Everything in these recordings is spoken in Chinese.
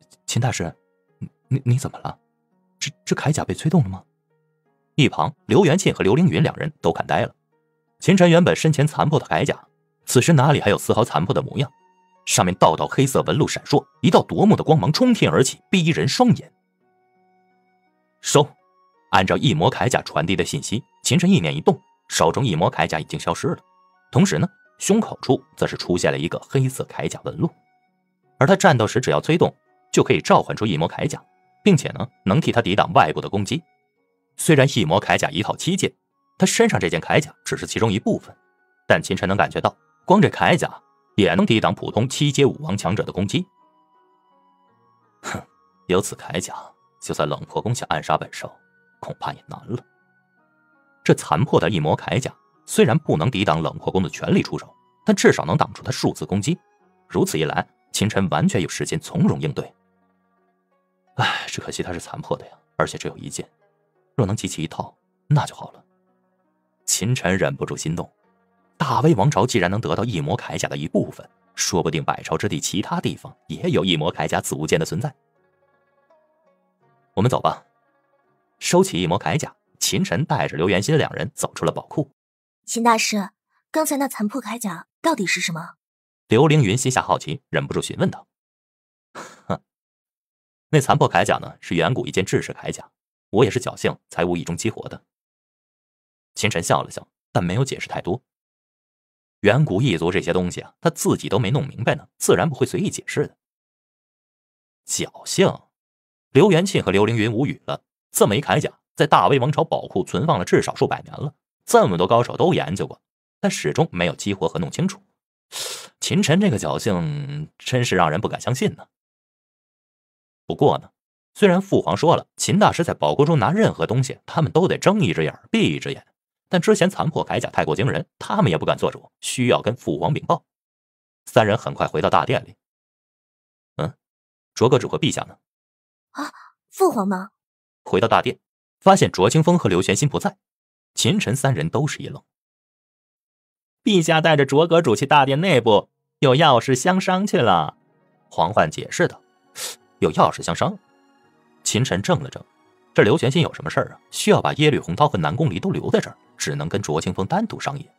秦大师，你怎么了？这铠甲被催动了吗？一旁刘元庆和刘凌云两人都看呆了。秦晨原本身前残破的铠甲，此时哪里还有丝毫残破的模样？上面道道黑色纹路闪烁，一道夺目的光芒冲天而起，逼人双眼。收！按照异魔铠甲传递的信息，秦晨意念一动，手中异魔铠甲已经消失了。同时呢，胸口处则是出现了一个黑色铠甲纹路。而他战斗时只要催动，就可以召唤出异魔铠甲，并且呢，能替他抵挡外部的攻击。虽然异魔铠甲一套7件，他身上这件铠甲只是其中一部分，但秦晨能感觉到，光这铠甲也能抵挡普通7阶武王强者的攻击。哼，有此铠甲，就算冷破宫想暗杀本少，恐怕也难了。这残破的异魔铠甲虽然不能抵挡冷破宫的全力出手，但至少能挡住他数次攻击。如此一来，秦晨完全有时间从容应对。唉，只可惜它是残破的呀，而且只有1件，若能集齐一套，那就好了。秦晨忍不住心动，大魏王朝既然能得到异魔铠甲的一部分，说不定百朝之地其他地方也有异魔铠甲组件的存在。我们走吧。收起异魔铠甲，秦晨带着刘元欣两人走出了宝库。 秦大师，刚才那残破铠甲到底是什么？ 刘凌云心下好奇，忍不住询问道。那残破铠甲呢，是远古一件制式铠甲，我也是侥幸才无意中激活的。秦晨笑了笑，但没有解释太多。远古异族这些东西啊，他自己都没弄明白呢，自然不会随意解释的。侥幸？刘元庆和刘凌云无语了。这么一铠甲，在大魏王朝宝库存放了至少数百年了，这么多高手都研究过，但始终没有激活和弄清楚。秦晨这个侥幸真是让人不敢相信呢。不过呢，虽然父皇说了秦大师在宝库中拿任何东西他们都得睁一只眼闭一只眼，但之前残破铠甲太过惊人，他们也不敢做主，需要跟父皇禀报。三人很快回到大殿里。卓阁主和陛下呢？ 啊，父皇吗？ 回到大殿，发现卓清风和刘玄心不在，秦晨三人都是一愣。陛下带着卓阁主去大殿内部，有要事相商去了。皇宦解释道。有要事相商？秦晨怔了怔，这刘玄心有什么事啊？需要把耶律洪涛和南宫离都留在这儿，只能跟卓清风单独商议。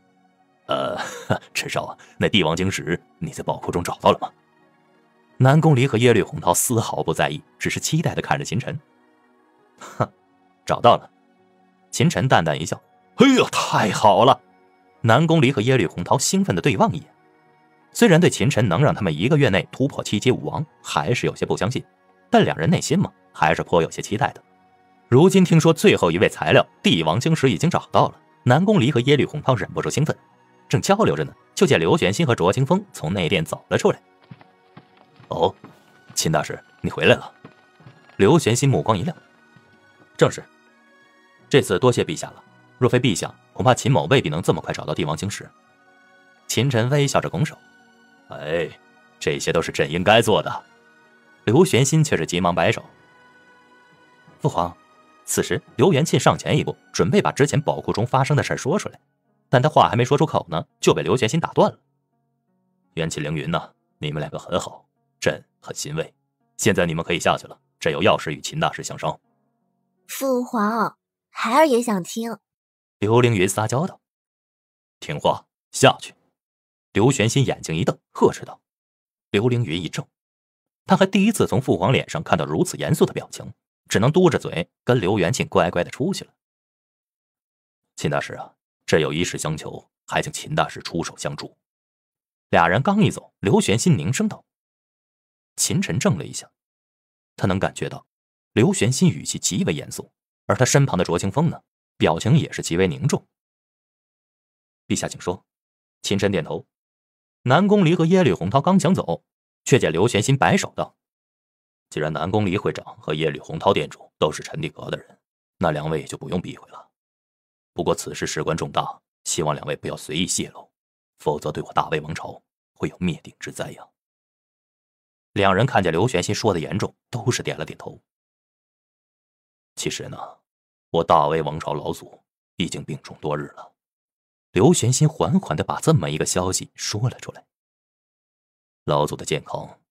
陈少啊，那帝王晶石你在宝库中找到了吗？南宫离和耶律洪涛丝毫不在意，只是期待地看着秦晨。找到了。秦晨淡淡一笑。哎呦，太好了！南宫离和耶律洪涛兴奋地对望一眼。虽然对秦晨能让他们1个月内突破7阶武王还是有些不相信，但两人内心嘛，还是颇有些期待的。如今听说最后一位材料帝王晶石已经找到了，南宫离和耶律洪涛忍不住兴奋，正交流着呢，就见刘玄心和卓清风从内殿走了出来。哦，秦大师，你回来了。刘玄心目光一亮。正是，这次多谢陛下了，若非陛下，恐怕秦某未必能这么快找到帝王晶石。秦晨微笑着拱手。哎，这些都是朕应该做的。刘玄心却是急忙摆手。父皇，此时刘元庆上前一步，准备把之前宝库中发生的事说出来，但他话还没说出口呢，就被刘玄心打断了。元庆凌云呢，你们两个很好，朕很欣慰。现在你们可以下去了，朕有要事与秦大师相商。 父皇，孩儿也想听。 刘凌云撒娇道。听话，下去。刘玄心眼睛一瞪，呵斥道。刘凌云一怔，他还第一次从父皇脸上看到如此严肃的表情，只能嘟着嘴跟刘元庆乖乖的出去了。秦大师啊，朕有一事相求，还请秦大师出手相助。俩人刚一走，刘玄心凝声道。秦晨怔了一下，他能感觉到刘玄心语气极为严肃，而他身旁的卓清风呢，表情也是极为凝重。陛下请说。秦晨点头。南宫离和耶律洪涛刚想走，却见刘玄心摆手道：既然南宫离会长和耶律洪涛店主都是陈地阁的人，那两位也就不用避讳了。不过此事事关重大，希望两位不要随意泄露，否则对我大魏王朝会有灭顶之灾呀。两人看见刘玄心说的严重，都是点了点头。其实呢，我大魏王朝老祖已经病重多日了。刘玄心缓缓地把这么一个消息说了出来。老祖的健康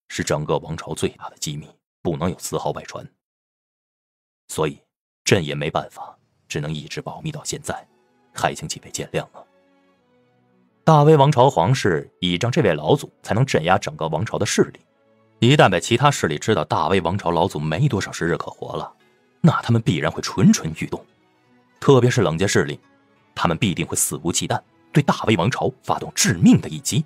是整个王朝最大的机密，不能有丝毫外传。所以朕也没办法，只能一直保密到现在，还请几位见谅啊。大威王朝皇室倚仗这位老祖才能镇压整个王朝的势力，一旦被其他势力知道大威王朝老祖没多少时日可活了，那他们必然会蠢蠢欲动。特别是冷界势力，他们必定会肆无忌惮对大威王朝发动致命的一击。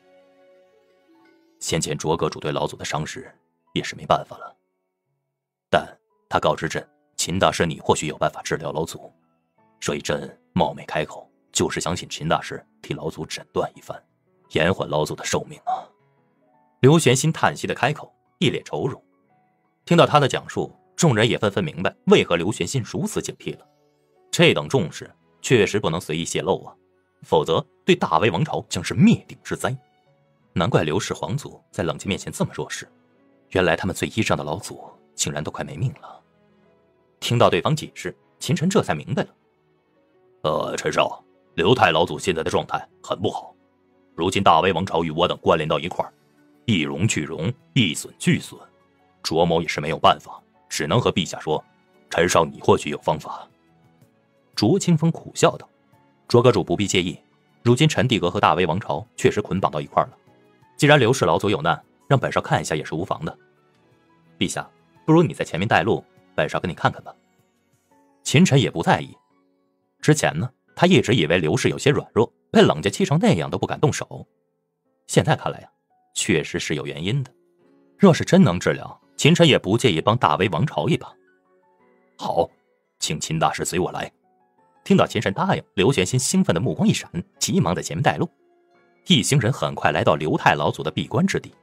先前卓阁主对老祖的伤势也是没办法了，但他告知朕，秦大师你或许有办法治疗老祖，所以朕冒昧开口，就是想请秦大师替老祖诊断一番，延缓老祖的寿命啊。刘玄心叹息的开口，一脸愁容。听到他的讲述，众人也纷纷明白为何刘玄心如此警惕了。这等重视确实不能随意泄露啊，否则对大威王朝将是灭顶之灾。难怪刘氏皇族在冷界面前这么弱势，原来他们最依仗的老祖竟然都快没命了。听到对方解释，秦晨这才明白了。陈少，刘太老祖现在的状态很不好，如今大威王朝与我等关联到一块儿，一荣俱荣，一损俱损，卓某也是没有办法，只能和陛下说，陈少你或许有方法。卓清风苦笑道：“卓阁主不必介意，如今陈帝阁和大威王朝确实捆绑到一块了。既然刘氏老祖有难，让本少看一下也是无妨的。陛下，不如你在前面带路，本少跟你看看吧。”秦晨也不在意，之前呢，他一直以为刘氏有些软弱，被冷家气成那样都不敢动手。现在看来呀，确实是有原因的。若是真能治疗，秦晨也不介意帮大威王朝一把。好，请秦大师随我来。听到秦晨答应，刘玄心兴奋的目光一闪，急忙在前面带路。一行人很快来到刘太老祖的闭关之地。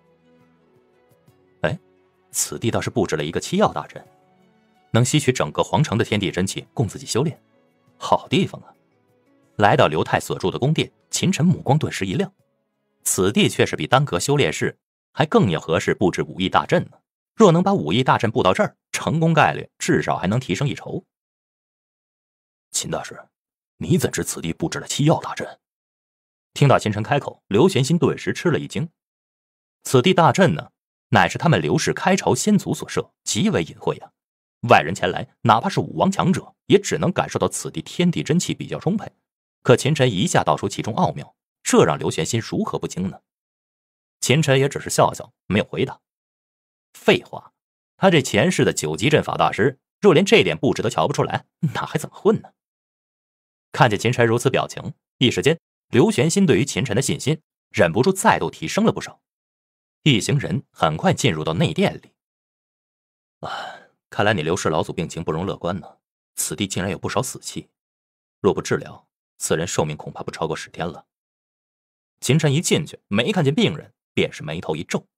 此地倒是布置了一个7曜大阵，能吸取整个皇城的天地真气供自己修炼，好地方啊！来到刘太所住的宫殿，秦晨目光顿时一亮，此地却是比丹阁修炼室还更要合适布置武艺大阵呢。若能把武艺大阵布到这儿，成功概率至少还能提升一筹。秦大师，你怎知此地布置了7曜大阵？听到秦晨开口，刘玄心顿时吃了一惊。此地大阵呢，乃是他们刘氏开朝先祖所设，极为隐晦啊。外人前来，哪怕是武王强者，也只能感受到此地天地真气比较充沛。可秦晨一下道出其中奥妙，这让刘玄心如何不惊呢？秦晨也只是笑笑，没有回答。废话，他这前世的9级阵法大师，若连这点布置都瞧不出来，那还怎么混呢？看见秦晨如此表情，一时间刘玄心对于秦晨的信心忍不住再度提升了不少。一行人很快进入到内殿里。看来你刘氏老祖病情不容乐观呢，此地竟然有不少死气，若不治疗，此人寿命恐怕不超过10天了。秦晨一进去，没看见病人，便是眉头一皱。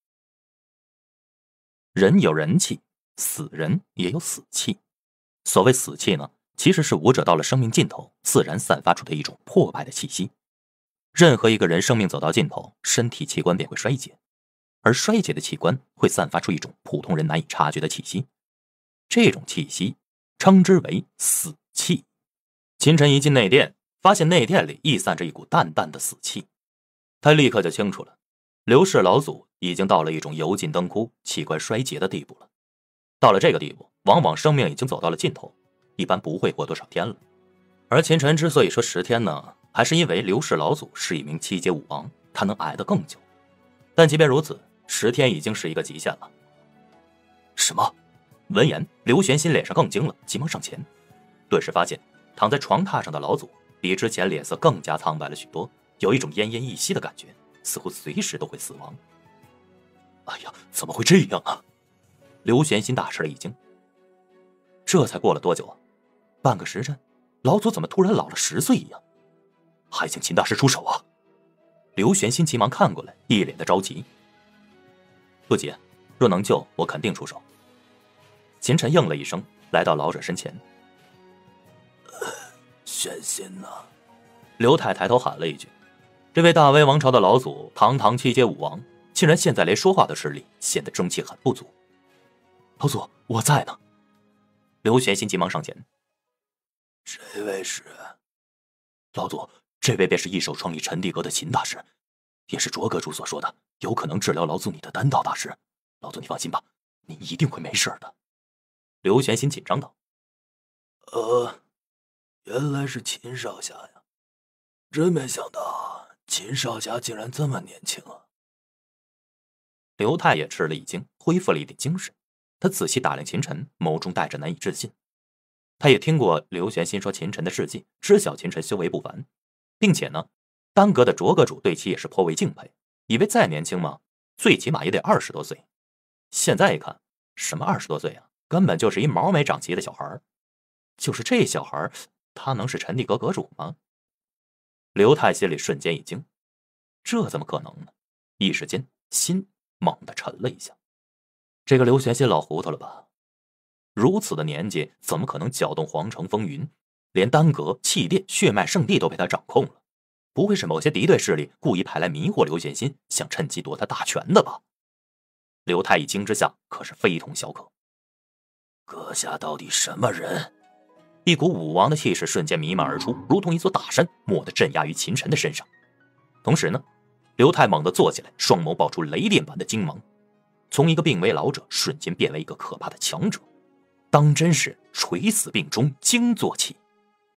人有人气，死人也有死气。所谓死气呢，其实是武者到了生命尽头自然散发出的一种破败的气息。任何一个人生命走到尽头，身体器官便会衰竭，而衰竭的器官会散发出一种普通人难以察觉的气息，这种气息称之为死气。秦晨一进内殿，发现内殿里溢散着一股淡淡的死气，他立刻就清楚了，刘氏老祖已经到了一种油尽灯枯、器官衰竭的地步了。到了这个地步，往往生命已经走到了尽头，一般不会活多少天了。而秦晨之所以说10天呢，还是因为刘氏老祖是一名7阶武王，他能挨得更久。但即便如此，10天已经是一个极限了。什么？闻言，刘玄心脸上更惊了，急忙上前，顿时发现躺在床榻上的老祖比之前脸色更加苍白了许多，有一种奄奄一息的感觉，似乎随时都会死亡。哎呀，怎么会这样啊？刘玄心大吃了一惊。这才过了多久啊？半个时辰，老祖怎么突然老了10岁一样？还请秦大师出手啊！刘玄心急忙看过来，一脸的着急。不急，若能救，我肯定出手。秦晨应了一声，来到老者身前。玄心啊！刘太抬头喊了一句。这位大威王朝的老祖，堂堂7阶武王，竟然现在连说话的实力显得中气很不足。老祖，我在呢。刘玄心急忙上前。这位是？老祖，这位便是一手创立陈帝阁的秦大师，也是卓阁主所说的有可能治疗老祖你的丹道大师。 老祖你放心吧，你一定会没事的。刘玄心紧张道： 原来是秦少侠呀，真没想到秦少侠竟然这么年轻啊。 刘太也吃了一惊，恢复了一点精神。他仔细打量秦晨，眸中带着难以置信。他也听过刘玄心说秦晨的事迹，知晓秦晨修为不凡，并且呢，丹阁的卓阁主对其也是颇为敬佩，以为再年轻嘛，最起码也得20多岁。现在一看，什么20多岁啊，根本就是一毛没长齐的小孩。就是这小孩，他能是陈地阁阁主吗？刘太心里瞬间一惊，这怎么可能呢？一时间心猛地沉了一下。这个刘玄心老糊涂了吧？如此的年纪，怎么可能搅动皇城风云？连丹阁、气殿、血脉圣地都被他掌控了，不会是某些敌对势力故意派来迷惑刘玄心，想趁机夺他大权的吧？刘太一惊之下，可是非同小可。 阁下到底什么人？ 一股武王的气势瞬间弥漫而出，如同一座大山，蓦地镇压于秦晨的身上。同时呢，刘太猛地坐起来，双眸爆出雷电般的精芒，从一个病危老者瞬间变为一个可怕的强者，当真是垂死病中惊坐起。